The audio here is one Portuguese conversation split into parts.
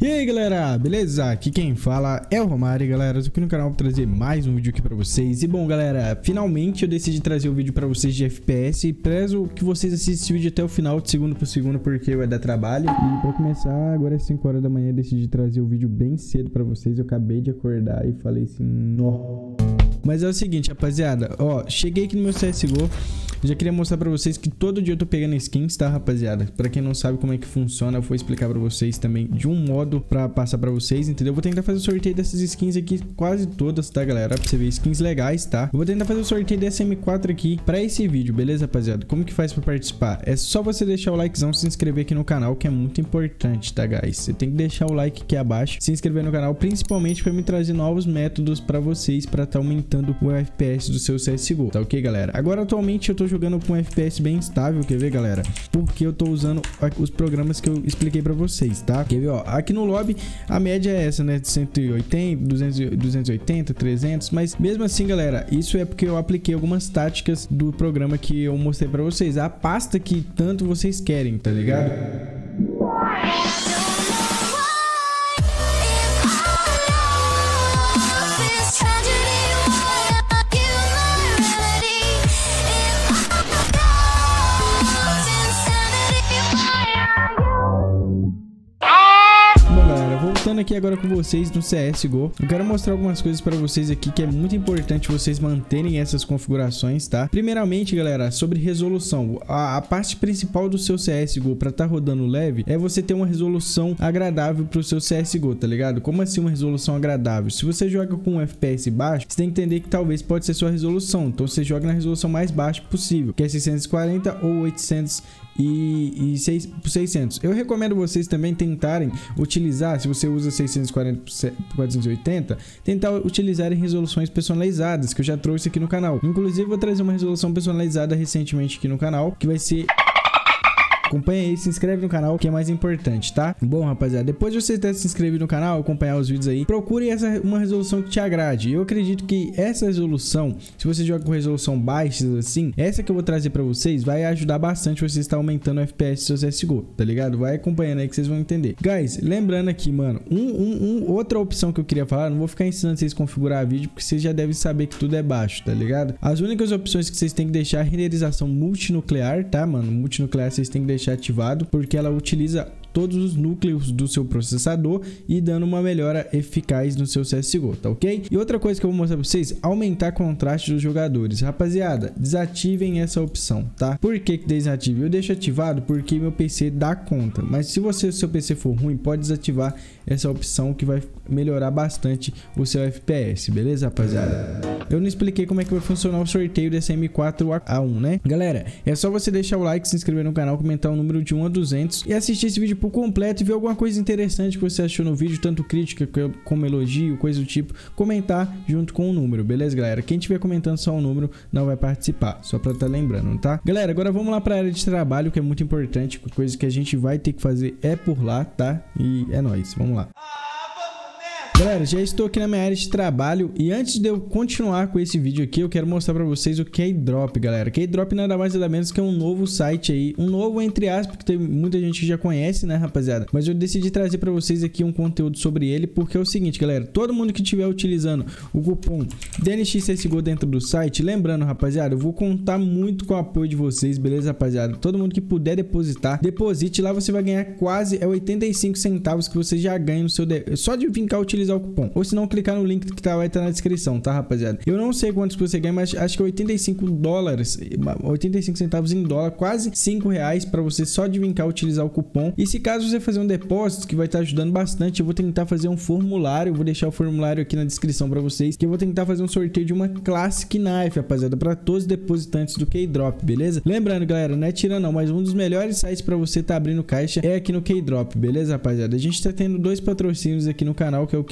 E aí galera, beleza? Aqui quem fala é o Romário, galera. Eu tô aqui no canal pra trazer mais um vídeo aqui pra vocês. E bom galera, finalmente eu decidi trazer o vídeo pra vocês de FPS. E prezo que vocês assistam esse vídeo até o final, de segundo por segundo, porque vai dar trabalho. E pra começar, agora é 5 horas da manhã, eu decidi trazer o vídeo bem cedo pra vocês. Eu acabei de acordar e falei assim, nó. Mas é o seguinte, rapaziada, ó, cheguei aqui no meu CSGO. Já queria mostrar pra vocês que todo dia eu tô pegando skins, tá, rapaziada? Pra quem não sabe como é que funciona, eu vou explicar pra vocês também de um modo pra passar pra vocês, entendeu? Eu vou tentar fazer o sorteio dessas skins aqui, quase todas, tá, galera? Pra você ver, skins legais, tá? Eu vou tentar fazer o sorteio dessa M4 aqui pra esse vídeo, beleza, rapaziada? Como que faz pra participar? É só você deixar o likezão, se inscrever aqui no canal, que é muito importante, tá, guys? Você tem que deixar o like aqui abaixo, se inscrever no canal, principalmente pra me trazer novos métodos pra vocês, pra tá aumentando o FPS do seu CSGO, tá ok, galera? Agora, atualmente, eu tô jogando com um FPS bem estável, quer ver, galera? Porque eu tô usando os programas que eu expliquei pra vocês, tá? Quer ver, ó? Aqui no lobby, a média é essa, né? De 180, 280, 300, mas mesmo assim, galera, isso é porque eu apliquei algumas táticas do programa que eu mostrei pra vocês. A pasta que tanto vocês querem, tá ligado? Voltando aqui agora com vocês no CSGO, eu quero mostrar algumas coisas para vocês aqui que é muito importante vocês manterem essas configurações, tá? Primeiramente, galera, sobre resolução, a parte principal do seu CSGO para estar rodando leve é você ter uma resolução agradável para o seu CSGO, tá ligado? Como assim uma resolução agradável? Se você joga com um FPS baixo, você tem que entender que talvez pode ser sua resolução, então você joga na resolução mais baixa possível, que é 640 ou 800 e 600. Eu recomendo vocês também tentarem utilizar, se você usa 640 por 480, tentar utilizar em resoluções personalizadas, que eu já trouxe aqui no canal. Inclusive, vou trazer uma resolução personalizada recentemente aqui no canal, que vai ser... Acompanha aí, se inscreve no canal, que é mais importante, tá? Bom, rapaziada, depois de você ter se inscrevido no canal, acompanhar os vídeos aí, procure uma resolução que te agrade. Eu acredito que essa resolução, se você joga com resolução baixa, assim, essa que eu vou trazer pra vocês, vai ajudar bastante você estar aumentando o FPS do seu CSGO, tá ligado? Vai acompanhando aí que vocês vão entender. Guys, lembrando aqui, mano, outra opção que eu queria falar, não vou ficar ensinando vocês a configurar vídeo, porque vocês já devem saber que tudo é baixo, tá ligado? As únicas opções que vocês têm que deixar é a renderização multinuclear, tá, mano? Multinuclear vocês têm que deixar ativado, porque ela utiliza todos os núcleos do seu processador e dando uma melhora eficaz no seu CSGO, tá ok? E outra coisa que eu vou mostrar pra vocês, aumentar contraste dos jogadores. Rapaziada, desativem essa opção, tá? Por que desative? Eu deixo ativado porque meu PC dá conta, mas se seu PC for ruim, pode desativar essa opção que vai melhorar bastante o seu FPS, beleza, rapaziada? Eu não expliquei como é que vai funcionar o sorteio dessa M4A1, né? Galera, é só você deixar o like, se inscrever no canal, comentar o número de 1 a 200 e assistir esse vídeo por completo e ver alguma coisa interessante que você achou no vídeo, tanto crítica como elogio, coisa do tipo, comentar junto com o número, beleza, galera? Quem estiver comentando só o número não vai participar, só pra estar lembrando, tá? Galera, agora vamos lá pra área de trabalho, que é muito importante, coisa que a gente vai ter que fazer é por lá, tá? E é nóis, vamos lá. Galera, já estou aqui na minha área de trabalho e antes de eu continuar com esse vídeo aqui, eu quero mostrar pra vocês o Keydrop, galera. Keydrop nada mais nada menos que é um novo site aí, um novo entre aspas, porque tem muita gente que já conhece, né, rapaziada? Mas eu decidi trazer pra vocês aqui um conteúdo sobre ele, porque é o seguinte, galera, todo mundo que estiver utilizando o cupom DNXCSGO dentro do site, lembrando, rapaziada, eu vou contar muito com o apoio de vocês, beleza, rapaziada? Todo mundo que puder depositar, deposite lá, você vai ganhar quase 85 centavos que você já ganha no seu... Só de vir cá utilizar o cupom, ou se não clicar no link que vai estar na descrição, tá, rapaziada? Eu não sei quantos que você ganha, mas acho que é 85 dólares, 85 centavos em dólar, quase 5 reais para você só de vir cá utilizar o cupom. E se caso você fazer um depósito, que vai estar ajudando bastante, eu vou tentar fazer um formulário, eu vou deixar o formulário aqui na descrição para vocês, que eu vou tentar fazer um sorteio de uma Classic Knife, rapaziada, para todos os depositantes do Keydrop, beleza? Lembrando, galera, não é tirando não, mas um dos melhores sites para você tá abrindo caixa é aqui no Keydrop, beleza, rapaziada? A gente tá tendo 2 patrocínios aqui no canal, que é o Keydrop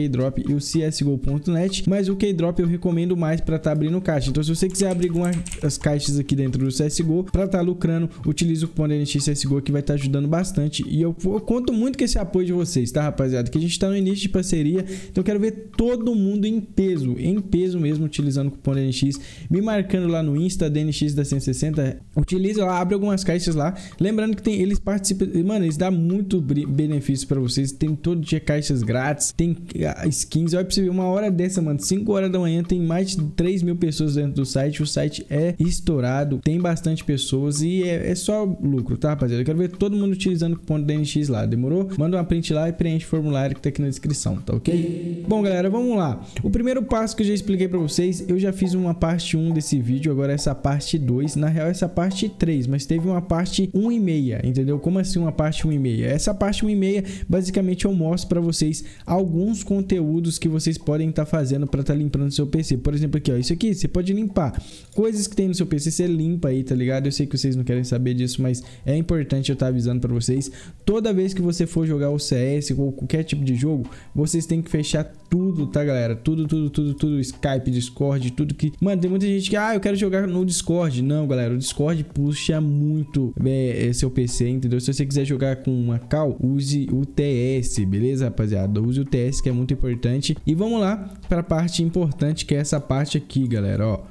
Keydrop e o CSGO.net, mas o Keydrop eu recomendo mais para estar abrindo caixa. Então se você quiser abrir algumas caixas aqui dentro do CSGO para estar lucrando, utilize o cupom DNX CSGO que vai estar ajudando bastante. E eu conto muito com esse apoio de vocês, tá, rapaziada? Que a gente tá no início de parceria, então eu quero ver todo mundo em peso mesmo, utilizando o cupom DNX, me marcando lá no Insta, DNX da 160, utiliza lá, abre algumas caixas lá, lembrando que eles participam, mano, eles dão muito benefício para vocês, tem todo dia caixas grátis, tem skins, olha pra você ver, uma hora dessa, mano, 5 horas da manhã, tem mais de 3 mil pessoas dentro do site, o site é estourado, tem bastante pessoas e é só lucro, tá, rapaziada? Eu quero ver todo mundo utilizando o cupom DNX lá, demorou? Manda uma print lá e preenche o formulário que tá aqui na descrição, tá ok? Bom, galera, vamos lá. O primeiro passo que eu já expliquei pra vocês, eu já fiz uma parte 1 desse vídeo, agora essa parte 2, na real essa parte 3, mas teve uma parte 1,5, entendeu? Como assim uma parte 1,5? Essa parte 1,5, basicamente eu mostro pra vocês alguns conteúdos que vocês podem estar fazendo pra estar limpando o seu PC. Por exemplo, aqui, ó, isso aqui você pode limpar. Coisas que tem no seu PC, você limpa aí, tá ligado? Eu sei que vocês não querem saber disso, mas é importante eu estar avisando pra vocês. Toda vez que você for jogar o CS ou qualquer tipo de jogo, vocês têm que fechar tudo, tá, galera? Tudo, Skype, Discord, tudo que... Mano, tem muita gente que, eu quero jogar no Discord. Não, galera, o Discord puxa muito seu PC, entendeu? Se você quiser jogar com uma call, use o TS, beleza, rapaziada? Use o TS, que é muito importante. E vamos lá para a parte importante, que é essa parte aqui, galera, ó.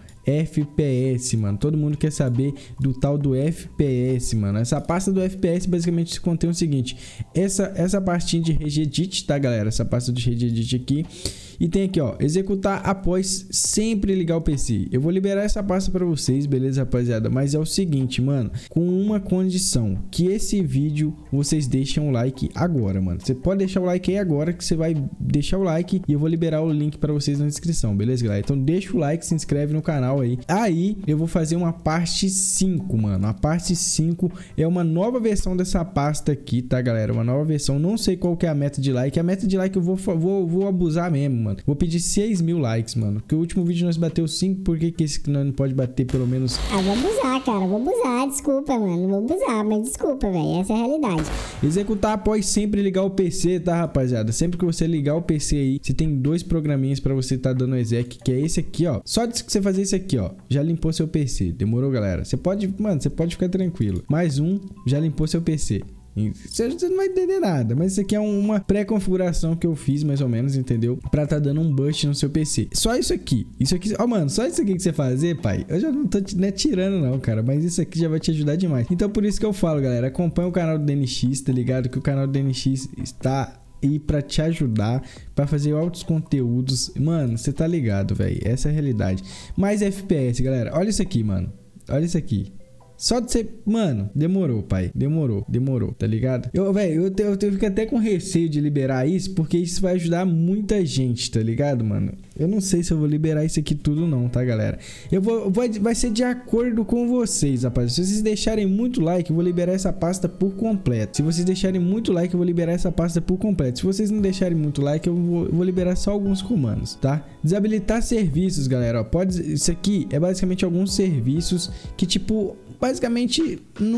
FPS, mano, todo mundo quer saber do tal do FPS, mano. Essa pasta do FPS basicamente contém o seguinte: essa pastinha de regedit, tá, galera? Essa pasta de regedit aqui. E tem aqui, ó, executar após sempre ligar o PC. Eu vou liberar essa pasta pra vocês, beleza, rapaziada? Mas é o seguinte, mano, com uma condição, que esse vídeo vocês deixem um like agora, mano. Você pode deixar o like aí agora, que você vai deixar o like e eu vou liberar o link pra vocês na descrição, beleza, galera? Então deixa o like, se inscreve no canal aí. Aí eu vou fazer uma parte 5, mano. A parte 5 é uma nova versão dessa pasta aqui, tá, galera? Uma nova versão, não sei qual que é a meta de like. A meta de like eu vou abusar mesmo, mano. Vou pedir 6 mil likes, mano. Porque o último vídeo nós bateu 5, por que esse que nós não pode bater pelo menos... vou abusar, cara. Vou abusar. Desculpa, mano. Vou abusar, mas desculpa, velho. Essa é a realidade. Executar após sempre ligar o PC, tá, rapaziada? Sempre que você ligar o PC aí, você tem 2 programinhas pra você tá dando exec, que é esse aqui, ó. Só de você fazer isso aqui, ó, já limpou seu PC. Demorou, galera? Você pode, mano, você pode ficar tranquilo. Mais um, já limpou seu PC. Você não vai entender nada, mas isso aqui é uma pré-configuração que eu fiz, mais ou menos, entendeu? Pra tá dando um boost no seu PC. Só isso aqui. Isso aqui, ó, mano, só isso aqui que você fazer, pai. Eu já não tô tirando não, cara, mas isso aqui já vai te ajudar demais. Então por isso que eu falo, galera, acompanha o canal do DNX, tá ligado? Que o canal do DNX está aí pra te ajudar, pra fazer altos conteúdos. Mano, você tá ligado, velho. Essa é a realidade. Mais FPS, galera. Olha isso aqui, mano. Olha isso aqui. Só de ser... Mano, demorou, pai. Demorou, tá ligado? Eu fico até com receio de liberar isso, porque isso vai ajudar muita gente, tá ligado, mano? Eu não sei se eu vou liberar isso aqui tudo não, tá, galera? Vai ser de acordo com vocês, rapaz. Se vocês deixarem muito like, eu vou liberar essa pasta por completo. Se vocês deixarem muito like, eu vou liberar essa pasta por completo. Se vocês não deixarem muito like, eu vou liberar só alguns comandos, tá? Desabilitar serviços, galera, ó. Isso aqui é basicamente alguns serviços que, tipo... Basicamente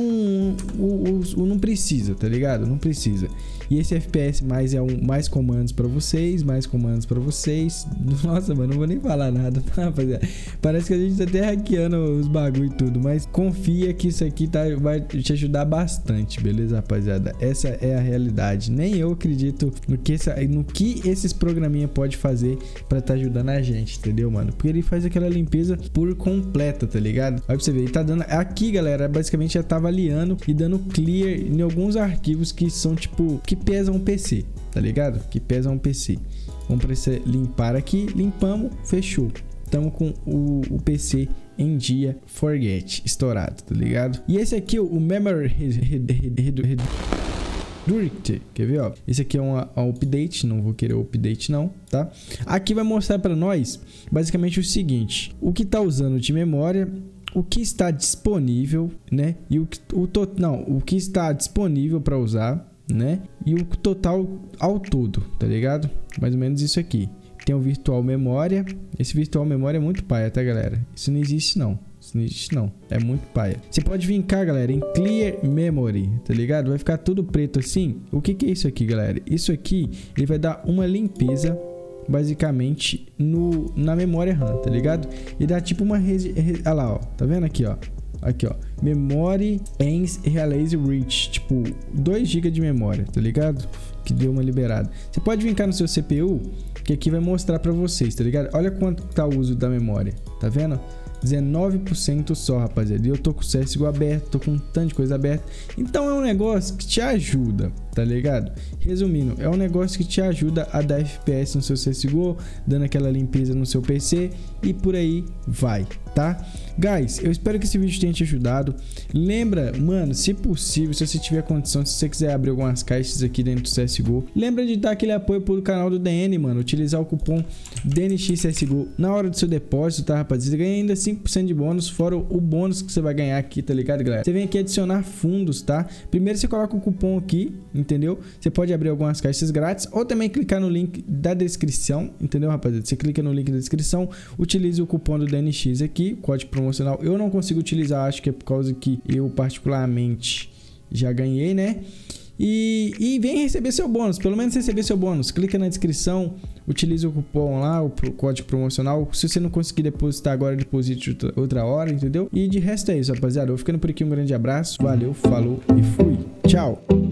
não precisa, tá ligado? Não precisa. E esse FPS mais é mais comandos pra vocês, mais comandos pra vocês. Nossa, mano, não vou nem falar nada, tá, rapaziada? Parece que a gente tá até hackeando os bagulho e tudo, mas confia que isso aqui vai te ajudar bastante, beleza, rapaziada? Essa é a realidade. Nem eu acredito no que esses programinha pode fazer pra tá ajudando a gente, entendeu, mano? Porque ele faz aquela limpeza por completa, tá ligado? Olha pra você ver, ele tá dando... Aqui, galera, basicamente já tá avaliando e dando clear em alguns arquivos que são, tipo... que pesam um PC, tá ligado? Que pesam um PC. Vamos para limpar aqui, limpamos, fechou. Estamos com o PC em dia, forget, estourado, tá ligado? E esse aqui, o Memory Reduct, quer ver, ó? Esse aqui é um update, não vou querer o update não, tá? Aqui vai mostrar para nós, basicamente o seguinte, o que tá usando de memória, o que está disponível, né? E o que está disponível para usar, né? E o total ao todo, tá ligado? Mais ou menos isso aqui. Tem o virtual memória. Esse virtual memória é muito paia, tá, galera? Isso não existe não. Isso não existe não. É muito paia. Você pode vir cá, galera, em Clear Memory, tá ligado? Vai ficar tudo preto assim. O que é isso aqui, galera? Isso aqui, ele vai dar uma limpeza basicamente na memória RAM, tá ligado? E dá tipo uma olha lá, ó, tá vendo aqui, ó? Aqui, ó, Memory and Release Reach, tipo 2 GB de memória, tá ligado? Que deu uma liberada. Você pode vir cá no seu CPU, que aqui vai mostrar pra vocês, tá ligado? Olha quanto tá o uso da memória, tá vendo? 19% só, rapaziada. E eu tô com o CSGO aberto, tô com um tanto de coisa aberta. Então é um negócio que te ajuda, tá ligado? Resumindo, é um negócio que te ajuda a dar FPS no seu CSGO, dando aquela limpeza no seu PC e por aí vai, tá? Guys, eu espero que esse vídeo tenha te ajudado. Lembra, mano, se possível, se você tiver condição, se você quiser abrir algumas caixas aqui dentro do CSGO, lembra de dar aquele apoio pro canal do DN, mano. Utilizar o cupom DNXCSGO na hora do seu depósito, tá, rapaziada? Você ganha ainda 5% de bônus, fora o bônus que você vai ganhar aqui, tá ligado, galera? Você vem aqui adicionar fundos, tá? Primeiro você coloca o cupom aqui, entendeu? Você pode abrir algumas caixas grátis ou também clicar no link da descrição, entendeu, rapaziada? Você clica no link da descrição, utilize o cupom do DNX aqui, código promocional. Eu não consigo utilizar, acho que é por causa que eu particularmente já ganhei, né? E vem receber seu bônus, pelo menos receber seu bônus. Clica na descrição, utilize o cupom lá, o código promocional. Se você não conseguir depositar agora, deposite outra hora, entendeu? E de resto é isso, rapaziada. Eu vou ficando por aqui, um grande abraço, valeu, falou e fui. Tchau!